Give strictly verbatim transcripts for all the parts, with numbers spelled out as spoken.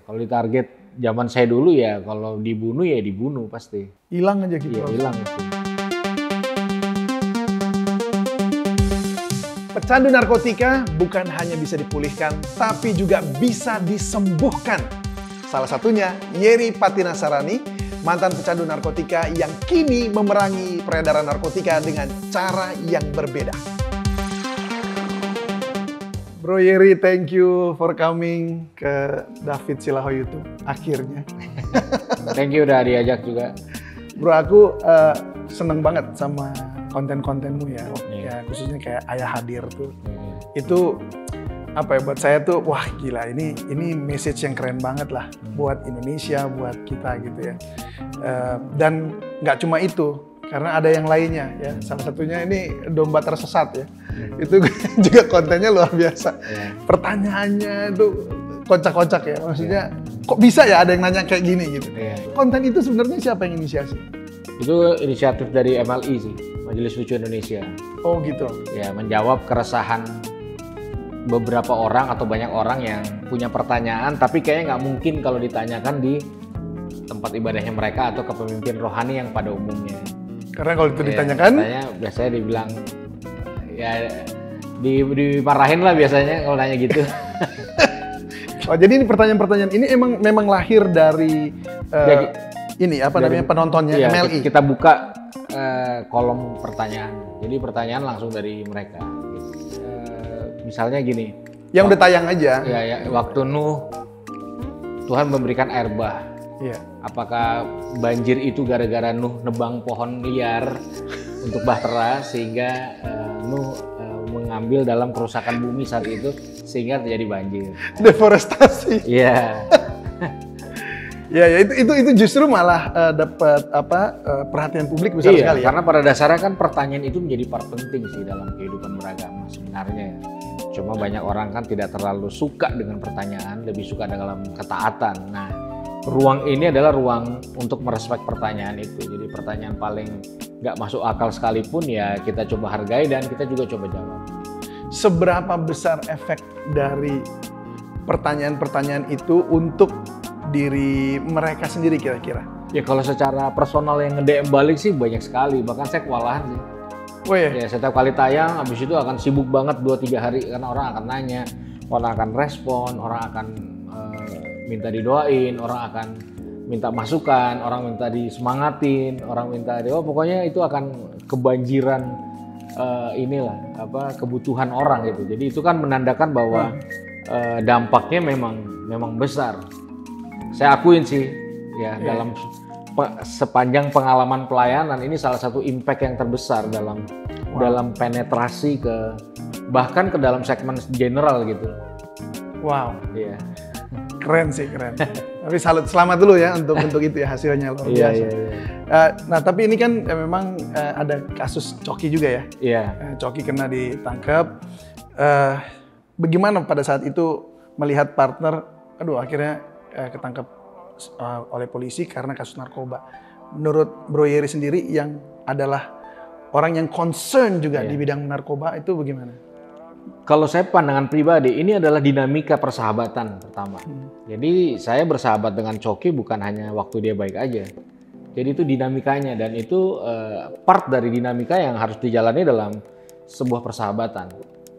Kalau ditarget zaman saya dulu ya, kalau dibunuh ya dibunuh pasti. Hilang aja gitu. Iya, hilang itu. Pecandu narkotika bukan hanya bisa dipulihkan, tapi juga bisa disembuhkan. Salah satunya Yeri Patinasarani, mantan pecandu narkotika yang kini memerangi peredaran narkotika dengan cara yang berbeda. Bro Yeri, thank you for coming ke David Silaho YouTube. Akhirnya. Thank you udah diajak juga. Bro, aku uh, seneng banget sama konten-kontenmu ya. Yeah. Ya khususnya kayak Ayah Hadir tuh. Yeah. Itu apa ya buat saya tuh, wah gila, ini ini message yang keren banget lah hmm. buat Indonesia, buat kita gitu ya. Uh, dan nggak cuma itu, karena ada yang lainnya ya. Salah satunya ini domba tersesat ya. Hmm. Itu juga kontennya luar biasa. Yeah. Pertanyaannya tuh kocak-kocak ya. Maksudnya yeah. kok bisa ya ada yang nanya kayak gini gitu. Yeah. Konten itu sebenarnya siapa yang inisiasi? Itu inisiatif dari M L I sih, Majelis Lucu Indonesia. Oh gitu. Ya, menjawab keresahan beberapa orang atau banyak orang yang punya pertanyaan, tapi kayaknya nggak mungkin kalau ditanyakan di tempat ibadahnya mereka atau ke pemimpin rohani yang pada umumnya. Karena kalau itu ya, ditanyakan, biasanya, biasanya dibilang, ya di, dimarahin lah biasanya kalau nanya gitu. Oh jadi ini pertanyaan-pertanyaan ini emang memang lahir dari uh, ya, ini apa dari, namanya penontonnya iya, M L I. Kita buka uh, kolom pertanyaan, jadi pertanyaan langsung dari mereka. Misalnya gini, yang udah tayang aja. Ya, ya, waktu Nuh, Tuhan memberikan air bah. Ya. Apakah banjir itu gara-gara Nuh nebang pohon liar untuk bahtera sehingga uh, Nuh uh, mengambil dalam kerusakan bumi saat itu sehingga terjadi banjir? Deforestasi. Iya. Ya, ya itu itu itu justru malah uh, dapat apa uh, perhatian publik besar iya, sekali. Karena ya? pada dasarnya kan pertanyaan itu menjadi part penting sih dalam kehidupan beragama sebenarnya. Cuma banyak orang kan tidak terlalu suka dengan pertanyaan, lebih suka dalam ketaatan. Nah, ruang ini adalah ruang untuk merespek pertanyaan itu. Jadi pertanyaan paling nggak masuk akal sekalipun ya kita coba hargai dan kita juga coba jawab. Seberapa besar efek dari pertanyaan-pertanyaan itu untuk diri mereka sendiri kira-kira? Ya kalau secara personal yang nge-D M balik sih banyak sekali, bahkan saya kewalahan sih. Oh iya? Ya setiap kali tayang, habis itu akan sibuk banget dua tiga hari karena orang akan nanya, orang akan respon, orang akan uh, minta didoain, orang akan minta masukan, orang minta disemangatin, orang minta di, oh pokoknya itu akan kebanjiran uh, inilah apa kebutuhan orang gitu. Jadi itu kan menandakan bahwa hmm. uh, dampaknya memang memang besar. Saya akuin sih ya yeah. dalam sepanjang pengalaman pelayanan ini salah satu impact yang terbesar dalam wow. dalam penetrasi ke bahkan ke dalam segmen general gitu. Wow. Iya. Keren sih, keren. Tapi salut, selamat dulu ya untuk untuk itu ya hasilnya luar biasa. Iya, iya, iya. Uh, nah tapi ini kan uh, memang uh, ada kasus Coki juga ya. Iya. Uh, Coki kena ditangkap. Uh, bagaimana pada saat itu melihat partner, aduh akhirnya uh, ketangkap Uh, oleh polisi karena kasus narkoba. Menurut Bro Yeri sendiri yang adalah orang yang concern juga yeah. di bidang narkoba itu bagaimana? Kalau saya pandangan pribadi ini adalah dinamika persahabatan pertama. Hmm. Jadi saya bersahabat dengan Coki bukan hanya waktu dia baik aja. Jadi itu dinamikanya dan itu uh, part dari dinamika yang harus dijalani dalam sebuah persahabatan.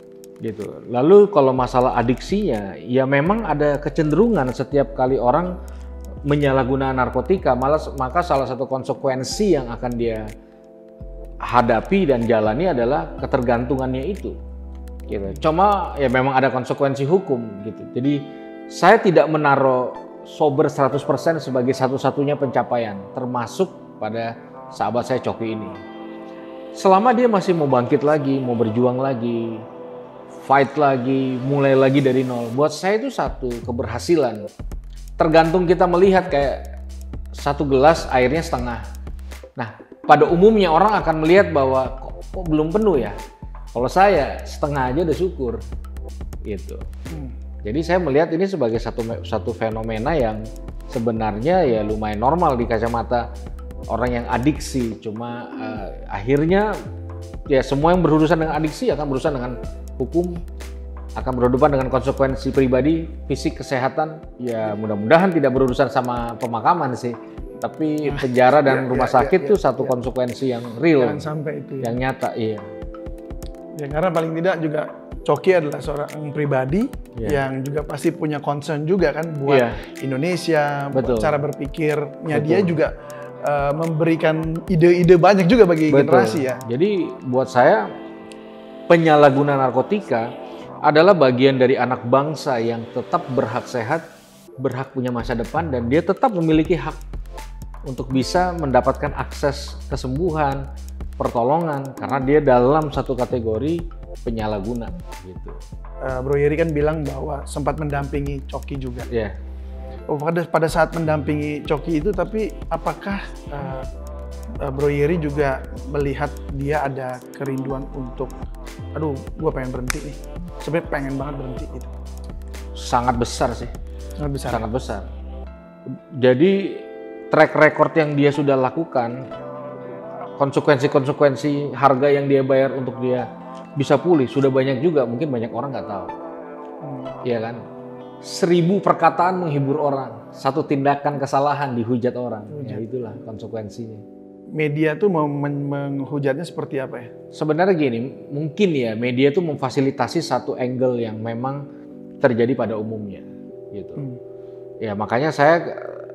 Gitu. Lalu kalau masalah adiksinya, ya memang ada kecenderungan setiap kali orang menyalahgunakan narkotika, malah maka salah satu konsekuensi yang akan dia hadapi dan jalani adalah ketergantungannya itu. Gitu. Cuma ya memang ada konsekuensi hukum gitu. Jadi saya tidak menaruh sober seratus persen sebagai satu-satunya pencapaian, termasuk pada sahabat saya Coki ini. Selama dia masih mau bangkit lagi, mau berjuang lagi, fight lagi, mulai lagi dari nol, buat saya itu satu keberhasilan. Tergantung kita melihat kayak satu gelas airnya setengah. Nah, pada umumnya orang akan melihat bahwa kok, kok belum penuh ya. Kalau saya setengah aja udah syukur, gitu. Hmm. Jadi saya melihat ini sebagai satu satu fenomena yang sebenarnya ya lumayan normal di kacamata orang yang adiksi. Cuma uh, akhirnya ya semua yang berurusan dengan adiksi akan berurusan dengan hukum akan berhadapan dengan konsekuensi pribadi, fisik, kesehatan. Ya mudah-mudahan tidak berurusan sama pemakaman sih. Tapi penjara dan ya, rumah ya, sakit ya, tuh ya, satu ya. konsekuensi yang real, Jangan sampai itu. yang Ya. nyata, iya. Ya karena paling tidak juga Coki adalah seorang pribadi ya. yang juga pasti punya concern juga kan buat ya. Indonesia, Betul. buat cara berpikirnya. Betul. Dia juga uh, memberikan ide-ide banyak juga bagi Betul. generasi ya. Jadi buat saya penyalahguna narkotika adalah bagian dari anak bangsa yang tetap berhak sehat, berhak punya masa depan, dan dia tetap memiliki hak untuk bisa mendapatkan akses kesembuhan, pertolongan, karena dia dalam satu kategori penyalahguna gitu. Uh, Bro Yeri kan bilang bahwa sempat mendampingi Coki juga. Ya. Yeah. Oh, pada pada saat mendampingi Coki itu, tapi apakah uh, uh, Bro Yeri juga melihat dia ada kerinduan untuk, aduh, gue pengen berhenti nih. Sebenarnya pengen banget berhenti gitu. Sangat besar sih. Sangat besar. Sangat besar. Jadi track record yang dia sudah lakukan, konsekuensi-konsekuensi harga yang dia bayar untuk dia bisa pulih sudah banyak juga, mungkin banyak orang nggak tahu. Iya hmm. kan? Seribu perkataan menghibur orang, satu tindakan kesalahan dihujat orang. Hujat. Ya itulah konsekuensinya. Media tuh mau men menghujatnya seperti apa ya? Sebenarnya gini, mungkin ya media tuh memfasilitasi satu angle yang memang terjadi pada umumnya, gitu. Hmm. Ya makanya saya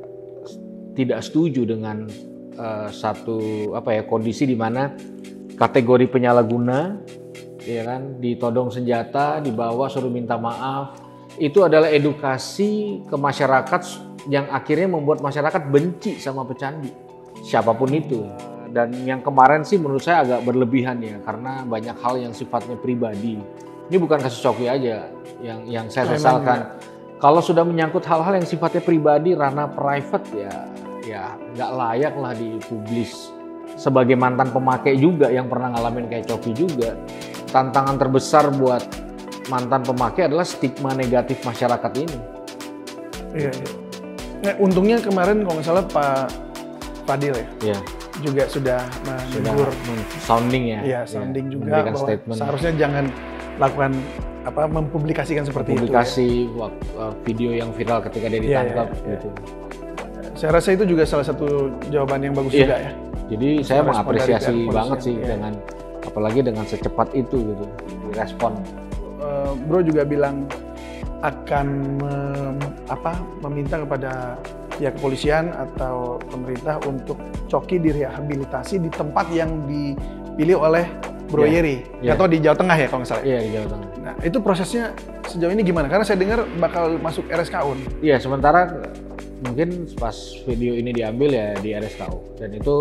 tidak setuju dengan uh, satu apa ya kondisi di mana kategori penyalahguna, ya kan, ditodong senjata, dibawa suruh minta maaf. Itu adalah edukasi ke masyarakat yang akhirnya membuat masyarakat benci sama pecandu, siapapun itu. Dan yang kemarin sih menurut saya agak berlebihan ya, karena banyak hal yang sifatnya pribadi. Ini bukan kasus Coki aja yang yang saya sesalkan. Kalau sudah menyangkut hal-hal yang sifatnya pribadi, ranah private ya, ya nggak layak lah dipublis. Sebagai mantan pemakai juga yang pernah ngalamin kayak Coki juga, tantangan terbesar buat mantan pemakai adalah stigma negatif masyarakat ini. Iya, iya. Nah, untungnya kemarin kalau nggak salah Pak Fadil ya, iya. juga sudah menegur, sounding ya, iya, sounding ya, juga bahwa statement. Seharusnya jangan lakukan apa mempublikasikan seperti Publikasi itu. Ya. Video yang viral ketika dia ditangkap, iya, iya, gitu. Saya rasa itu juga salah satu jawaban yang bagus iya. juga ya. Jadi saya mengapresiasi banget sih iya. dengan apalagi dengan secepat itu gitu direspon. Uh, bro juga bilang akan mem, apa, meminta kepada pihak kepolisian atau pemerintah untuk Coki direhabilitasi di tempat yang dipilih oleh Bro yeah. Yeri. Yeah. Atau di Jawa Tengah ya kalau nggak salah? Iya, yeah, di Jawa Tengah. Nah, itu prosesnya sejauh ini gimana? Karena saya dengar bakal masuk R S K U. Iya, yeah, sementara mungkin pas video ini diambil ya di R S K U. Dan itu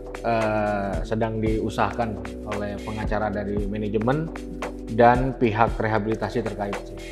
uh, sedang diusahakan oleh pengacara dari manajemen dan pihak rehabilitasi terkait.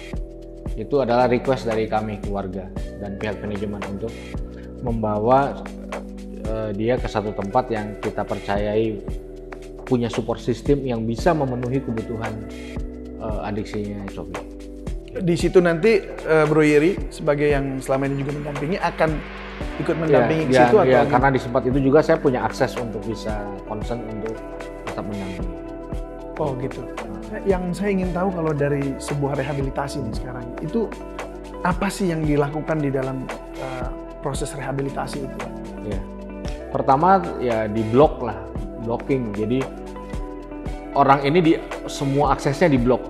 Itu adalah request dari kami keluarga dan pihak manajemen untuk membawa uh, dia ke satu tempat yang kita percayai punya support system yang bisa memenuhi kebutuhan uh, adiksinya Coki. Di situ nanti uh, Bro Yeri sebagai yang selama ini juga mendampingi akan ikut mendampingi ya, ke situ ya, atau ya, karena di tempat itu juga saya punya akses untuk bisa concern untuk tetap mendampingi. Oh gitu. Nah, yang saya ingin tahu kalau dari sebuah rehabilitasi nih sekarang itu apa sih yang dilakukan di dalam uh, proses rehabilitasi itu? Ya. Pertama ya di blok lah, blocking. Jadi orang ini di semua aksesnya di blok.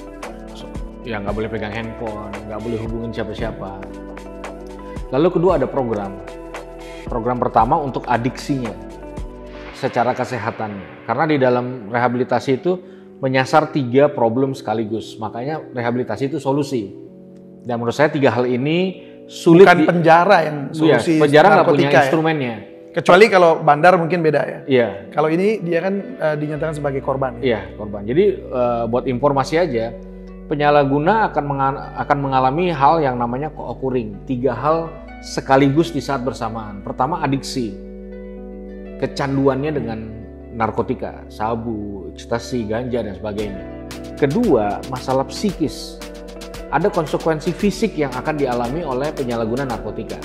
Ya nggak boleh pegang handphone, nggak boleh hubungin siapa-siapa. Lalu kedua ada program. Program pertama untuk adiksinya secara kesehatannya. Karena di dalam rehabilitasi itu menyasar tiga problem sekaligus. Makanya rehabilitasi itu solusi. Dan menurut saya tiga hal ini sulit. Bukan di, penjara yang solusi. Iya, penjara nggak punya ya? instrumennya. Kecuali kalau bandar mungkin beda ya. Iya. Kalau ini dia kan uh, dinyatakan sebagai korban. Ya? Iya, korban. Jadi uh, buat informasi aja, penyalahguna akan akan mengalami hal yang namanya co-occurring. Tiga hal sekaligus di saat bersamaan. Pertama adiksi, kecanduannya dengan narkotika, sabu, ekstasi, ganja dan sebagainya. Kedua, masalah psikis. Ada konsekuensi fisik yang akan dialami oleh penyalahguna narkotika.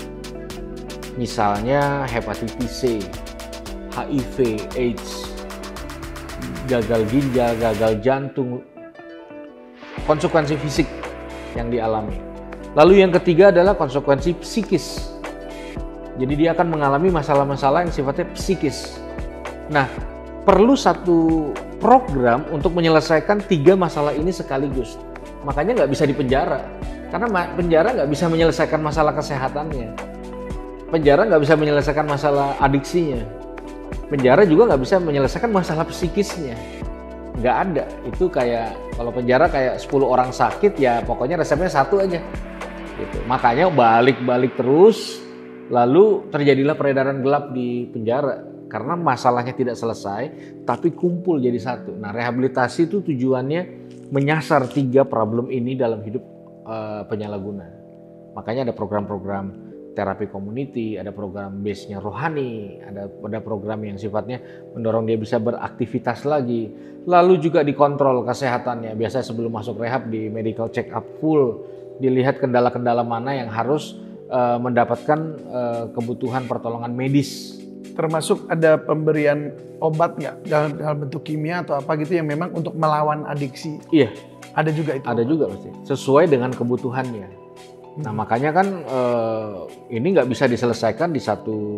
Misalnya hepatitis C, H I V, AIDS, gagal ginjal, gagal jantung, konsekuensi fisik yang dialami. Lalu yang ketiga adalah konsekuensi psikis. Jadi dia akan mengalami masalah-masalah yang sifatnya psikis. Nah, perlu satu program untuk menyelesaikan tiga masalah ini sekaligus. Makanya nggak bisa dipenjara, karena penjara nggak bisa menyelesaikan masalah kesehatannya. Penjara nggak bisa menyelesaikan masalah adiksinya. Penjara juga nggak bisa menyelesaikan masalah psikisnya. Nggak ada. Itu kayak, kalau penjara kayak sepuluh orang sakit, ya pokoknya resepnya satu aja. Gitu. Makanya balik-balik terus, lalu terjadilah peredaran gelap di penjara. Karena masalahnya tidak selesai, tapi kumpul jadi satu. Nah, rehabilitasi itu tujuannya menyasar tiga problem ini dalam hidup uh, penyalahguna. Makanya ada program-program terapi community, ada program base-nya rohani, ada, ada program yang sifatnya mendorong dia bisa beraktivitas lagi. Lalu juga dikontrol kesehatannya. Biasanya sebelum masuk rehab di medical check up full, dilihat kendala-kendala mana yang harus uh, mendapatkan uh, kebutuhan pertolongan medis. Termasuk ada pemberian obat nggak dalam, dalam bentuk kimia atau apa gitu yang memang untuk melawan adiksi? Iya. Ada juga itu? Ada juga pasti, sesuai dengan kebutuhannya. Hmm. Nah makanya kan uh, ini nggak bisa diselesaikan di satu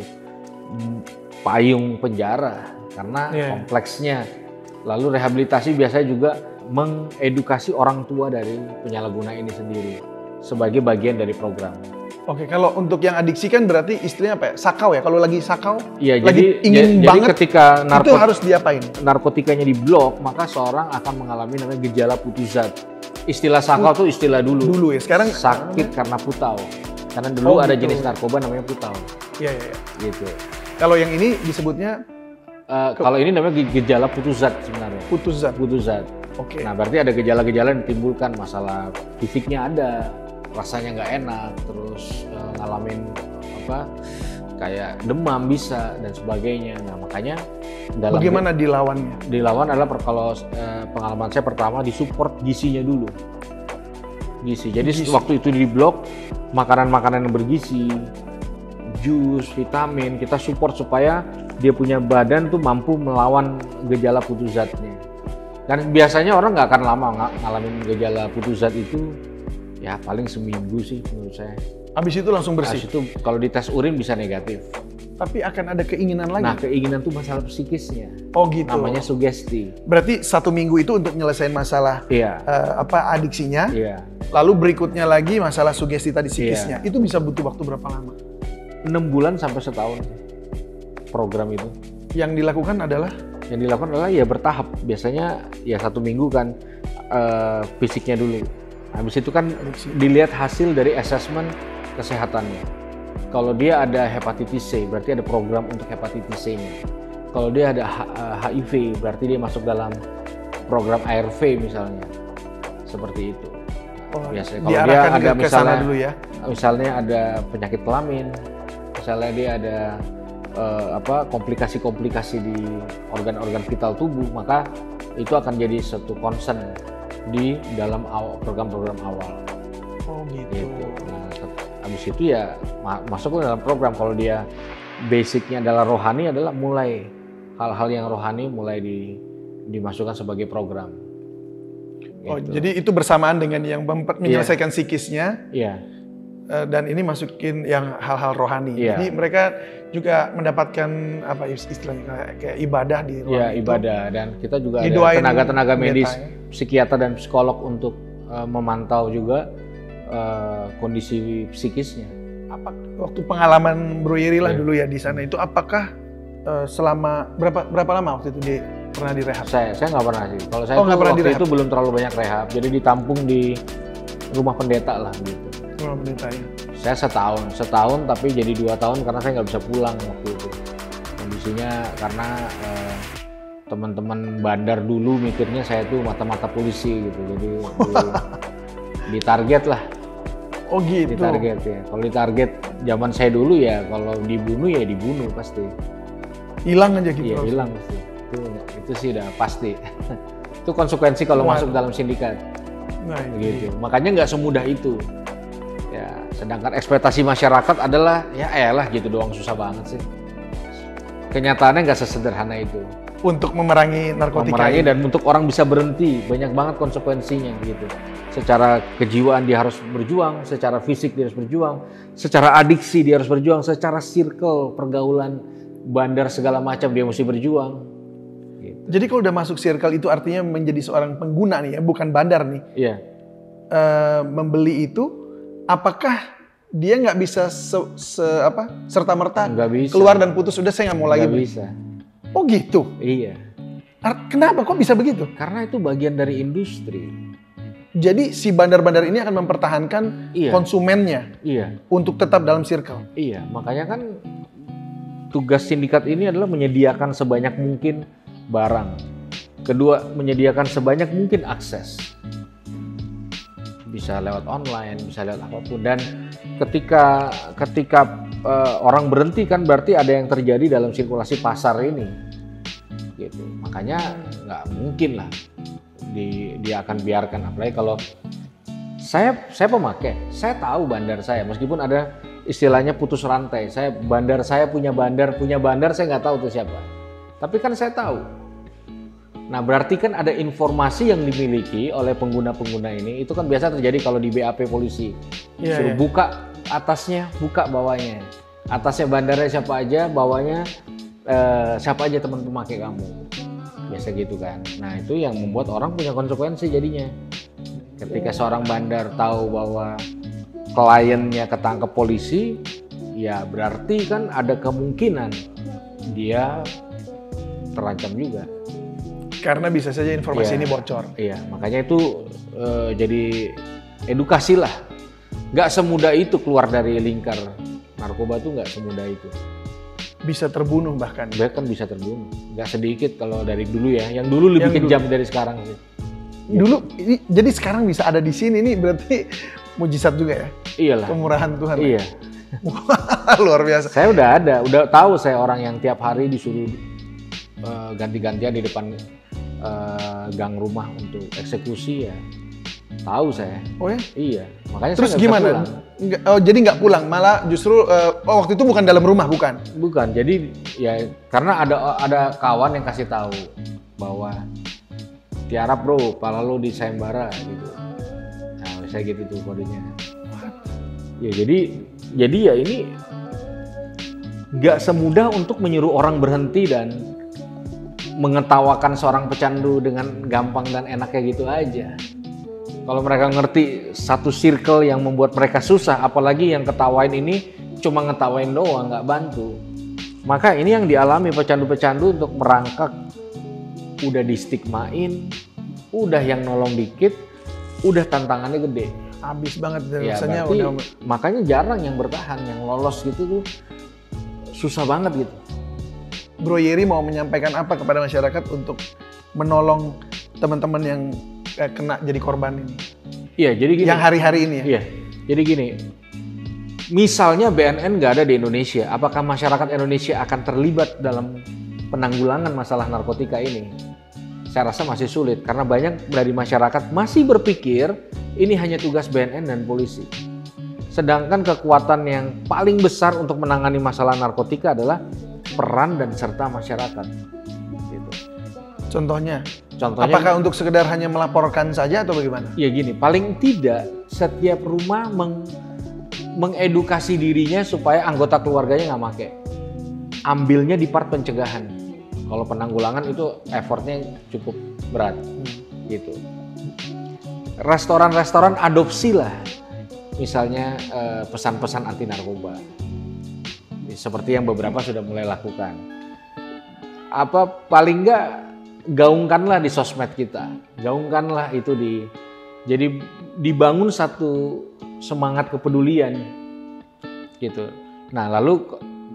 payung penjara karena yeah. kompleksnya. Lalu rehabilitasi biasanya juga mengedukasi orang tua dari penyalahguna ini sendiri sebagai bagian dari program. Oke, kalau untuk yang adiksi kan berarti istilahnya apa ya? Sakau ya? Kalau lagi sakau, ya, lagi jadi, ingin jadi banget, ketika narkot, itu harus diapain? Narkotikanya diblok, maka seorang akan mengalami namanya gejala putus zat. Istilah sakau itu istilah dulu. Dulu ya, sekarang sakit karena putau. Karena dulu oh, ada gitu. jenis narkoba namanya putau. Iya, iya, iya. Gitu. Kalau yang ini disebutnya? Uh, kalau ini namanya gejala putus zat sebenarnya. Putus zat? Putus zat. Oke. Okay. Nah berarti ada gejala-gejala yang ditimbulkan, masalah fisiknya ada, rasanya nggak enak, terus uh, ngalamin apa kayak demam bisa dan sebagainya. Nah makanya dalam bagaimana di, dilawannya? Dilawan adalah per, kalau uh, pengalaman saya pertama disupport gizinya dulu. Gizi. Jadi gizi. Waktu itu di blok makanan-makanan yang bergizi, jus, vitamin kita support supaya dia punya badan tuh mampu melawan gejala putus zatnya. Dan biasanya orang nggak akan lama ng ngalamin gejala putus zat itu. Ya paling seminggu sih menurut saya. Habis itu langsung bersih? Habis itu kalau dites urin bisa negatif. Tapi akan ada keinginan lagi? Nah keinginan itu masalah psikisnya. Oh gitu? Namanya sugesti. Berarti satu minggu itu untuk nyelesain masalah iya. uh, apa adiksinya. Iya. Lalu berikutnya lagi masalah sugesti tadi psikisnya. Iya. Itu bisa butuh waktu berapa lama? enam bulan sampai setahun program itu. Yang dilakukan adalah? Yang dilakukan adalah ya bertahap. Biasanya ya satu minggu kan uh, fisiknya dulu. Habis itu kan dilihat hasil dari asesmen kesehatannya. Kalau dia ada hepatitis C, berarti ada program untuk hepatitis C-nya. Kalau dia ada H I V, berarti dia masuk dalam program A R V misalnya. Seperti itu. Oh, biasanya kalau dia ada misalnya, dulu ya? misalnya ada penyakit kelamin, misalnya dia ada uh, apa komplikasi-komplikasi di organ-organ vital tubuh, maka itu akan jadi satu concern di dalam program-program awal. Oh gitu. gitu. Nah, habis itu ya masuk ke dalam program. Kalau dia basicnya adalah rohani, adalah mulai hal-hal yang rohani mulai di, dimasukkan sebagai program. Gitu. Oh jadi itu bersamaan dengan yang menyelesaikan yeah. psikisnya. Iya. Yeah. Dan ini masukin yang hal-hal rohani. Yeah. Jadi mereka juga mendapatkan apa istilahnya kayak ibadah di ruang yeah, itu. ibadah, dan kita juga didoain ada tenaga-tenaga medis, ya? psikiater dan psikolog untuk uh, memantau juga uh, kondisi psikisnya. Apa waktu pengalaman Bro Yeri lah yeah. dulu ya di sana itu, apakah uh, selama berapa berapa lama waktu itu dia pernah direhab? Saya saya nggak pernah sih. Kalau saya oh, tuh waktu direhab. itu belum terlalu banyak rehab, jadi ditampung di rumah pendeta lah gitu. Rumah pendeta ya. Saya setahun, setahun tapi jadi dua tahun karena saya nggak bisa pulang waktu itu. Kondisinya karena eh, teman-teman bandar dulu mikirnya saya tuh mata-mata polisi gitu, jadi di, ditarget lah. Oh gitu. Ditarget ya. Kalau ditarget zaman saya dulu ya, kalau dibunuh ya dibunuh pasti. Hilang aja gitu. Iya hilang pasti. Itu, itu sih udah pasti. Itu konsekuensi kalau Waduh. masuk dalam sindikat. Nah, gitu. Makanya nggak semudah itu. Ya, sedangkan ekspektasi masyarakat adalah ya elah gitu doang, susah banget sih. Kenyataannya nggak sesederhana itu. untuk memerangi narkotika. Memerangi dan untuk orang bisa berhenti, banyak banget konsekuensinya gitu. Secara kejiwaan dia harus berjuang, secara fisik dia harus berjuang, secara adiksi dia harus berjuang, secara circle pergaulan bandar segala macam dia mesti berjuang. Gitu. Jadi kalau udah masuk circle itu artinya menjadi seorang pengguna nih ya, bukan bandar nih. Iya. Uh, membeli itu, apakah dia nggak bisa se, se, apa serta merta keluar dan putus udah saya nggak mau lagi? Nggak bisa. Oh gitu? Iya. Kenapa kok bisa begitu? Karena itu bagian dari industri. Jadi si bandar-bandar ini akan mempertahankan iya. konsumennya iya. untuk tetap dalam circle. Iya, makanya kan tugas sindikat ini adalah menyediakan sebanyak mungkin barang. Kedua, menyediakan sebanyak mungkin akses. Bisa lewat online, bisa lewat apapun. Dan ketika ketika uh, orang berhenti kan berarti ada yang terjadi dalam sirkulasi pasar ini. Gitu. Makanya nggak mungkin lah di, dia akan biarkan, apalagi kalau saya saya pemakai, saya tahu bandar saya meskipun ada istilahnya putus rantai. Saya bandar saya punya bandar punya bandar saya nggak tahu itu siapa, tapi kan saya tahu. Nah berarti kan ada informasi yang dimiliki oleh pengguna-pengguna ini, itu kan biasa terjadi kalau di B A P polisi. Yeah, suruh yeah. buka atasnya, buka bawahnya. Atasnya bandarnya siapa aja, bawahnya eh, siapa aja teman pemakai kamu. Biasa gitu kan. Nah itu yang membuat orang punya konsekuensi jadinya. Ketika seorang bandar tahu bahwa kliennya ketangkep polisi, ya berarti kan ada kemungkinan dia terancam juga. Karena bisa saja informasi iya, ini bocor. Iya, makanya itu e, jadi edukasi lah. Nggak semudah itu keluar dari lingkar narkoba tuh nggak semudah itu. Bisa terbunuh bahkan. Bahkan bisa terbunuh. Nggak sedikit kalau dari dulu ya. Yang dulu lebih Yang kejam dulu. dari sekarang sih. Dulu, ini, jadi sekarang bisa ada di sini nih berarti mujizat juga ya? Iyalah. Kemurahan Tuhan. Iya. Luar biasa. Saya udah ada, udah tahu saya orang yang tiap hari disuruh uh, ganti-gantian di depan Uh, gang rumah untuk eksekusi ya, tahu saya. Oh ya? Iya. Makanya terus saya gimana? Nggak, oh, jadi nggak pulang, malah justru uh, oh, waktu itu bukan dalam rumah, bukan? Bukan. Jadi ya karena ada ada kawan yang kasih tahu bahwa tiarap bro, pala lo di sayembara gitu. Nah saya gitu tuh kodenya. Ya jadi jadi ya ini nggak semudah untuk menyuruh orang berhenti dan mengetawakan seorang pecandu dengan gampang dan enaknya gitu aja. Kalau mereka ngerti satu circle yang membuat mereka susah, apalagi yang ketawain ini cuma ngetawain doang, nggak bantu. Maka ini yang dialami pecandu-pecandu untuk merangkak, udah distigmain, udah yang nolong dikit, udah tantangannya gede. Habis banget ya, rasanya. Berarti, udah... makanya jarang yang bertahan, yang lolos gitu tuh susah banget gitu. Bro Yeri mau menyampaikan apa kepada masyarakat untuk menolong teman-teman yang eh, kena jadi korban ini? Iya, jadi gini. Yang hari-hari ini ya? Iya, jadi gini. Misalnya B N N nggak ada di Indonesia, apakah masyarakat Indonesia akan terlibat dalam penanggulangan masalah narkotika ini? Saya rasa masih sulit, karena banyak dari masyarakat masih berpikir ini hanya tugas B N N dan polisi. Sedangkan kekuatan yang paling besar untuk menangani masalah narkotika adalah peran dan serta masyarakat. Gitu. Contohnya? Contohnya? Apakah untuk sekedar hanya melaporkan saja atau bagaimana? Ya gini, paling tidak setiap rumah meng, mengedukasi dirinya supaya anggota keluarganya nggak make. Ambilnya di part pencegahan. Kalau penanggulangan itu effortnya cukup berat. Hmm. Gitu. Restoran-restoran adopsi lah. Misalnya eh, pesan-pesan anti narkoba. Seperti yang beberapa sudah mulai lakukan. Apa paling enggak gaungkanlah di sosmed kita, gaungkanlah itu di, jadi dibangun satu semangat kepedulian, gitu. Nah lalu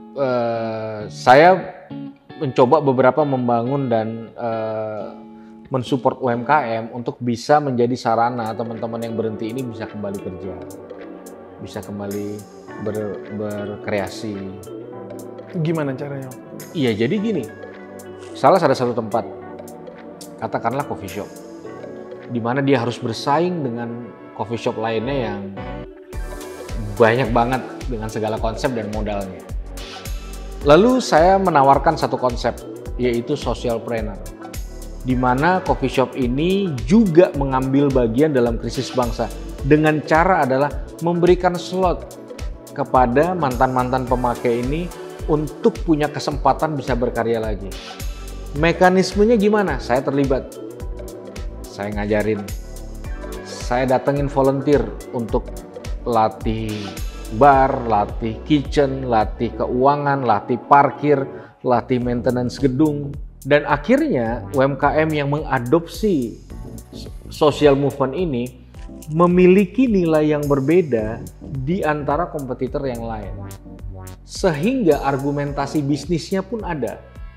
eh, saya mencoba beberapa membangun dan eh, mensupport U M K M untuk bisa menjadi sarana teman-teman yang berhenti ini bisa kembali kerja, bisa kembali Ber, berkreasi. Gimana caranya? Iya, jadi gini. Salah ada satu tempat, katakanlah coffee shop, di mana dia harus bersaing dengan coffee shop lainnya yang banyak banget dengan segala konsep dan modalnya. Lalu saya menawarkan satu konsep, yaitu socialpreneur, di mana coffee shop ini juga mengambil bagian dalam krisis bangsa dengan cara adalah memberikan slot kepada mantan-mantan pemakai ini untuk punya kesempatan bisa berkarya lagi. Mekanismenya gimana? Saya terlibat, saya ngajarin, saya datengin volunteer untuk latih bar, latih kitchen, latih keuangan, latih parkir, latih maintenance gedung. Dan akhirnya U M K M yang mengadopsi social movement ini memiliki nilai yang berbeda di antara kompetitor yang lain. Sehingga argumentasi bisnisnya pun ada.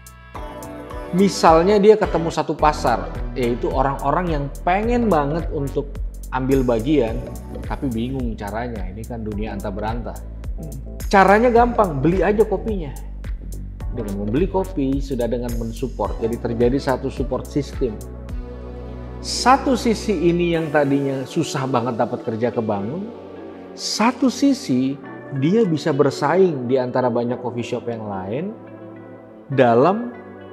Misalnya dia ketemu satu pasar, yaitu orang-orang yang pengen banget untuk ambil bagian, tapi bingung caranya. Ini kan dunia anta beranta. Caranya gampang, beli aja kopinya. Dengan membeli kopi, sudah dengan mensupport. Jadi terjadi satu support system. Satu sisi ini yang tadinya susah banget dapat kerja kebangun. Satu sisi dia bisa bersaing di antara banyak coffee shop yang lain dalam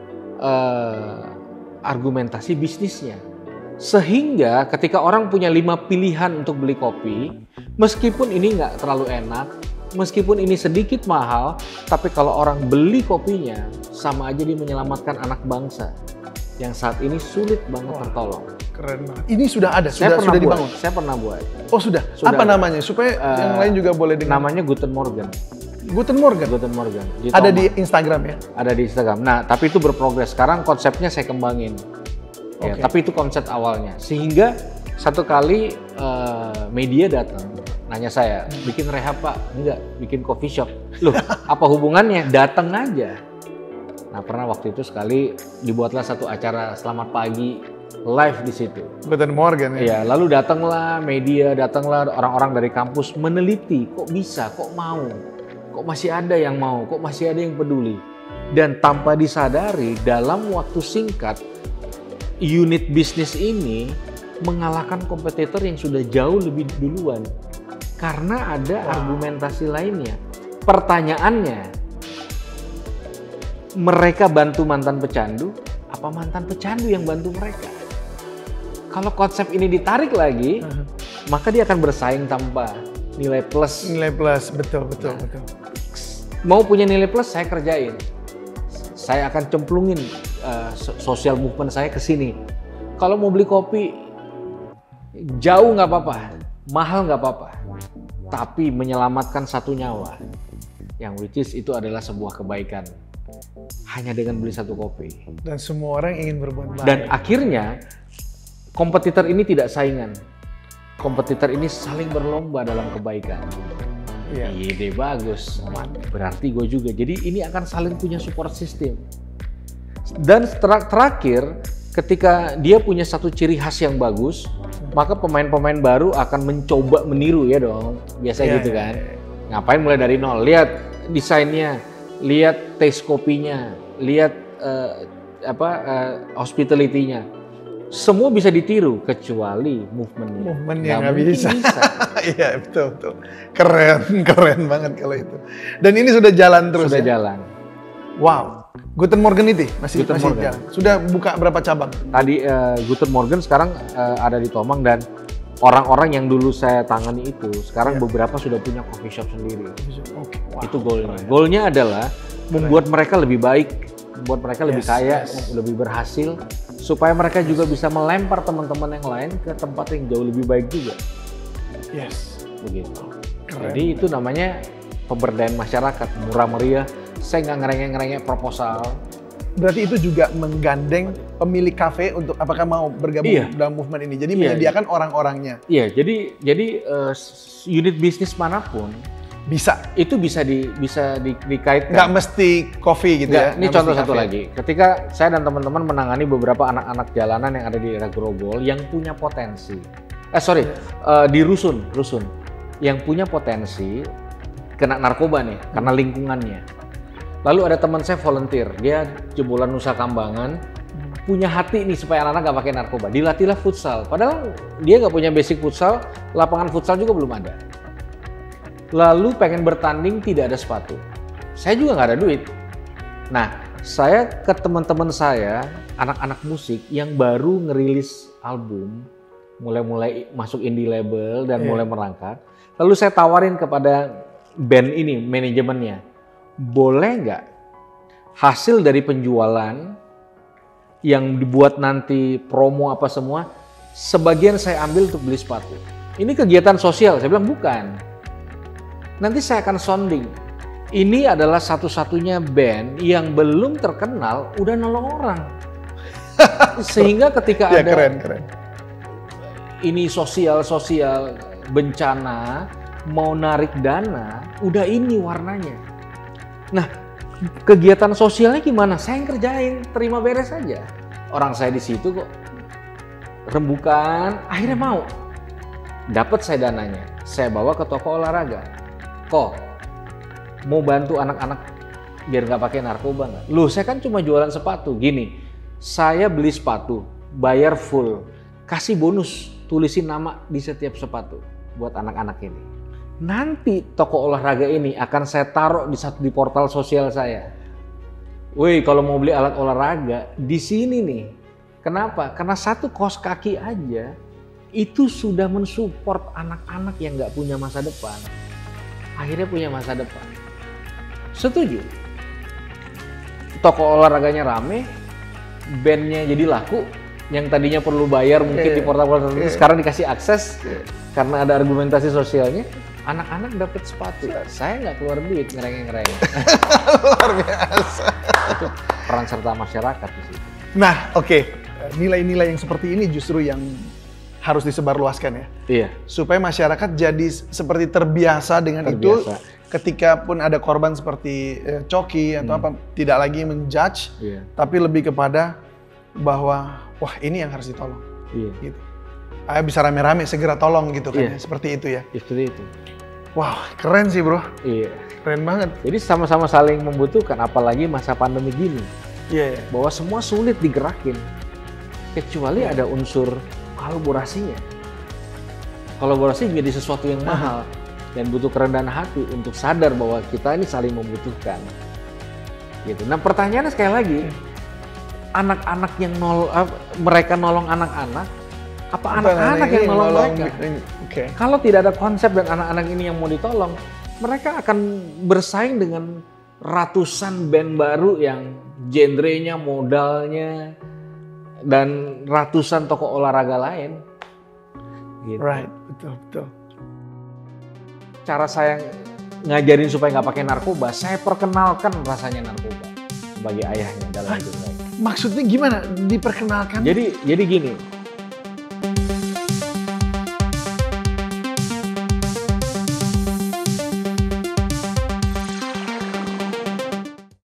uh, argumentasi bisnisnya. Sehingga ketika orang punya lima pilihan untuk beli kopi, meskipun ini nggak terlalu enak, meskipun ini sedikit mahal, tapi kalau orang beli kopinya, sama aja dia menyelamatkan anak bangsa yang saat ini sulit banget Wah, tertolong. Keren banget. Ini sudah ada, Saya sudah, pernah sudah buat, dibangun? Saya pernah buat. Oh sudah? Sudah Apa ada. namanya? Supaya uh, yang lain juga boleh dengar. Namanya Guten Morgen. Guten Morgen? Guten Morgen. Di Ada Tomang. di Instagram ya? Ada di Instagram. Nah, tapi itu berprogres. Sekarang konsepnya saya kembangin. Ya, Oke. tapi itu konsep awalnya. Sehingga satu kali uh, media datang, nanya saya, bikin rehab Pak? Enggak, bikin coffee shop. Loh, apa hubungannya? Datang aja. Nah, pernah waktu itu sekali dibuatlah satu acara Selamat Pagi live di situ. Guten Morgen ya? Iya, lalu datanglah media, datanglah orang-orang dari kampus meneliti, kok bisa, kok mau, kok masih ada yang mau, kok masih ada yang peduli. Dan tanpa disadari, dalam waktu singkat, unit bisnis ini mengalahkan kompetitor yang sudah jauh lebih duluan. Karena ada wow. argumentasi lainnya. Pertanyaannya, mereka bantu mantan pecandu, apa mantan pecandu yang bantu mereka? Kalau konsep ini ditarik lagi, uh-huh. maka dia akan bersaing tanpa nilai plus. Nilai plus, betul, betul, nah, betul. Mau punya nilai plus, saya kerjain. Saya akan cemplungin uh, social movement saya ke sini. Kalau mau beli kopi, jauh nggak apa-apa, mahal nggak apa-apa. Tapi menyelamatkan satu nyawa, yang which is itu adalah sebuah kebaikan. Hanya dengan beli satu kopi. Dan semua orang ingin berbuat baik. Dan akhirnya, kompetitor ini tidak saingan. Kompetitor ini saling berlomba dalam kebaikan. Iya. Ide bagus, berarti gue juga. Jadi ini akan saling punya support system. Dan ter- terakhir, ketika dia punya satu ciri khas yang bagus, maka pemain-pemain baru akan mencoba meniru ya dong. Biasa yeah, gitu kan. Yeah, yeah. Ngapain mulai dari nol? Lihat desainnya, lihat taste kopinya, lihat uh, apa uh, hospitality-nya. Semua bisa ditiru kecuali movementnya. Movementnya nggak bisa. Iya betul betul. Keren keren banget kalau itu. Dan ini sudah jalan terus. Sudah ya? jalan. Wow. Guten Morgen itu masih Guten masih Morgen. jalan. Sudah buka berapa cabang? Tadi uh, Guten Morgen sekarang uh, ada di Tomang dan orang-orang yang dulu saya tangani itu sekarang yeah. beberapa sudah punya coffee shop sendiri. Oke. Okay. Wow. Itu goalnya. Goalnya adalah membuat mereka lebih baik, membuat mereka lebih yes, kaya, yes. lebih berhasil, supaya mereka juga bisa melempar teman-teman yang lain ke tempat yang jauh lebih baik juga. Yes. Begitu. Keren. Jadi itu namanya pemberdayaan masyarakat, murah meriah. Saya nggak ngerengek-ngerengek proposal. Berarti itu juga menggandeng pemilik kafe untuk apakah mau bergabung iya. dalam movement ini. Jadi iya, menyediakan iya. orang-orangnya. Iya, jadi jadi uh, unit bisnis manapun bisa itu bisa di bisa di, dikaitkan. Nggak mesti kopi gitu Nggak, ya. Ini Nggak contoh satu lagi. Ketika saya dan teman-teman menangani beberapa anak-anak jalanan yang ada di daerah Grogol yang punya potensi. Eh sorry, uh, di rusun, rusun yang punya potensi kena narkoba nih hmm. karena lingkungannya. Lalu ada teman saya volunteer, dia jebolan Nusa Kambangan, hmm. punya hati nih supaya anak-anak nggak pakai narkoba. Dilatihlah futsal, padahal dia nggak punya basic futsal, lapangan futsal juga belum ada. Lalu pengen bertanding tidak ada sepatu. saya juga nggak ada duit. Nah, saya ke teman-teman saya, anak-anak musik yang baru ngerilis album, mulai-mulai masuk indie label dan yeah. mulai merangkak. Lalu saya tawarin kepada band ini, manajemennya, boleh nggak hasil dari penjualan yang dibuat nanti promo apa semua, sebagian saya ambil untuk beli sepatu. Ini kegiatan sosial, saya bilang bukan. Nanti saya akan sounding. Ini adalah satu-satunya band yang belum terkenal udah nolong orang. Sehingga ketika ya, ada keren, keren. ini sosial-sosial bencana, mau narik dana, udah ini warnanya. Nah, kegiatan sosialnya gimana? Saya yang kerjain, terima beres aja. Orang saya di situ kok rembukan, akhirnya mau. Dapat saya dananya, saya bawa ke toko olahraga. Kok mau bantu anak-anak biar nggak pakai narkoba nggak? Loh, saya kan cuma jualan sepatu. Gini, saya beli sepatu, bayar full, kasih bonus, tulisin nama di setiap sepatu buat anak-anak ini. Nanti toko olahraga ini akan saya taruh di satu di portal sosial saya. Woi, kalau mau beli alat olahraga di sini nih. Kenapa? Karena satu kaos kaki aja itu sudah mensupport anak-anak yang nggak punya masa depan. Akhirnya punya masa depan. Setuju. Toko olahraganya rame, bandnya jadi laku. Yang tadinya perlu bayar mungkin yeah, di portal-portal yeah. sekarang dikasih akses yeah. karena ada argumentasi sosialnya. Anak-anak dapat sepatu, saya nggak keluar duit ngereng-ngereng. Luar biasa. Itu peran serta masyarakat di situ. Nah, oke, okay. nilai-nilai yang seperti ini justru yang harus disebarluaskan ya. Iya. Supaya masyarakat jadi seperti terbiasa dengan terbiasa. Itu, ketika pun ada korban seperti eh, Coki atau hmm. apa, tidak lagi menjudge, iya. tapi lebih kepada bahwa wah ini yang harus ditolong. Iya. Gitu. Ayo bisa rame-rame segera tolong gitu kan, iya. ya. Seperti itu ya. Seperti itu. Wah, keren sih bro. Iya. Keren banget. Jadi sama-sama saling membutuhkan, apalagi masa pandemi gini. Iya. Yeah. Bahwa semua sulit digerakin, kecuali yeah. ada unsur kolaborasinya. Kolaborasi menjadi sesuatu yang mahal dan butuh kerendahan hati untuk sadar bahwa kita ini saling membutuhkan. Gitu. Nah pertanyaannya sekali lagi, anak-anak yang nol, uh, mereka nolong anak-anak, apa anak-anak yang nolong, nolong mereka? Okay. Kalau tidak ada konsep dan anak-anak ini yang mau ditolong, mereka akan bersaing dengan ratusan band baru yang genrenya, modalnya, dan ratusan toko olahraga lain. Gitu. Right, betul, betul. Cara saya ngajarin supaya nggak pakai narkoba, saya perkenalkan rasanya narkoba sebagai ayahnya dalam hidup mereka. Maksudnya gimana? Diperkenalkan? Jadi, jadi gini.